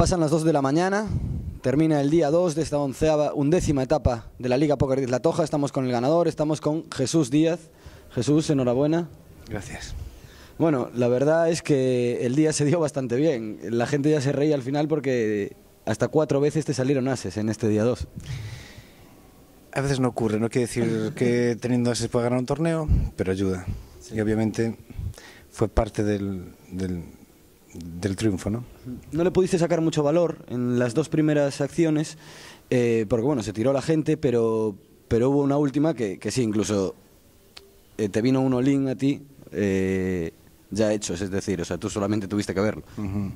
Pasan las 2 de la mañana, termina el día 2 de esta undécima etapa de la Liga Póker 10 La Toja. Estamos con el ganador, estamos con Jesús Díaz. Jesús, enhorabuena. Gracias. Bueno, la verdad es que el día se dio bastante bien. La gente ya se reía al final porque hasta 4 veces te salieron ases en este día 2. A veces no ocurre, no quiere decir que teniendo ases pueda ganar un torneo, pero ayuda. Sí. Y obviamente fue parte del triunfo, ¿no? No le pudiste sacar mucho valor en las 2 primeras acciones, porque bueno, se tiró la gente, pero hubo una última que sí, incluso te vino un all-in a ti ya hechos, es decir, o sea, tú solamente tuviste que verlo.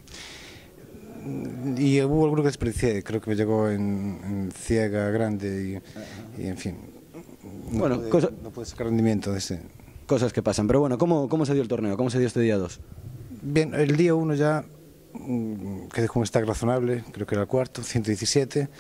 Y hubo alguno que desperdicié, creo que me llegó en ciega grande y en fin, bueno, no pude sacar rendimiento de ese. Cosas que pasan, pero bueno, ¿cómo se dio el torneo? ¿Cómo se dio este día 2? Bien, el día 1 ya quedé con un stack razonable, creo que era el cuarto, 117.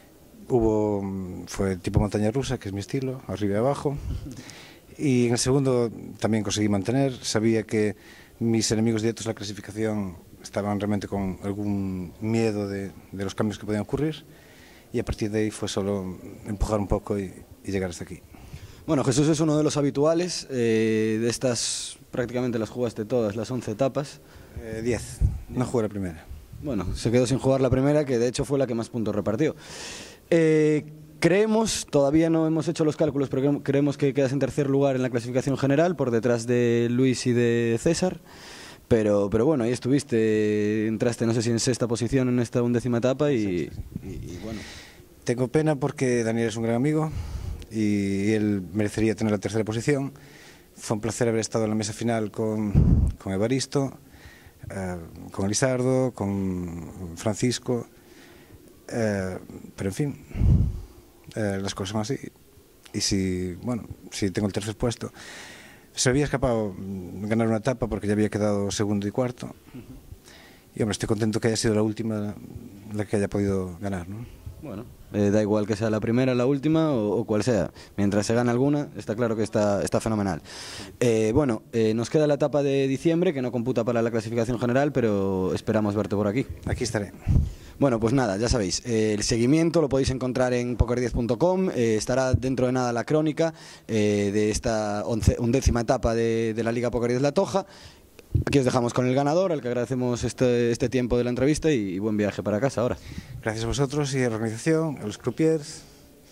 Fue tipo montaña rusa, que es mi estilo, arriba y abajo. Y en el segundo también conseguí mantener. Sabía que mis enemigos directos en la clasificación estaban realmente con algún miedo de los cambios que podían ocurrir. Y a partir de ahí fue solo empujar un poco y llegar hasta aquí. Bueno, Jesús es uno de los habituales de estas, prácticamente las jugaste todas, las 11 etapas. 10, no jugué la primera. Bueno, se quedó sin jugar la primera, que de hecho fue la que más puntos repartió. Creemos, todavía no hemos hecho los cálculos, pero creemos que quedas en tercer lugar en la clasificación general, por detrás de Luis y de César. Pero bueno, ahí estuviste, entraste no sé si en sexta posición en esta 11ª etapa y bueno. Tengo pena porque Daniel es un gran amigo y él merecería tener la tercera posición. Fue un placer haber estado en la mesa final con Evaristo, con Elisardo, con Francisco, pero en fin, las cosas son así. Y si tengo el tercer puesto, se había escapado ganar una etapa porque ya había quedado segundo y cuarto. Y hombre, estoy contento que haya sido la última la que haya podido ganar, ¿no? Bueno, da igual que sea la primera, la última o cual sea. Mientras se gane alguna, está claro que está fenomenal. Bueno, nos queda la etapa de diciembre, que no computa para la clasificación general, pero esperamos verte por aquí. Aquí estaré. Bueno, pues nada, ya sabéis, el seguimiento lo podéis encontrar en poker10.com, estará dentro de nada la crónica de esta 11ª etapa de la Liga Póker 10 La Toja. Aquí os dejamos con el ganador, al que agradecemos este tiempo de la entrevista y buen viaje para casa ahora. Gracias a vosotros y a la organización, a los croupiers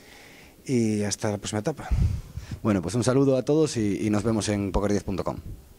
y hasta la próxima etapa. Bueno, pues un saludo a todos y nos vemos en poker10.com.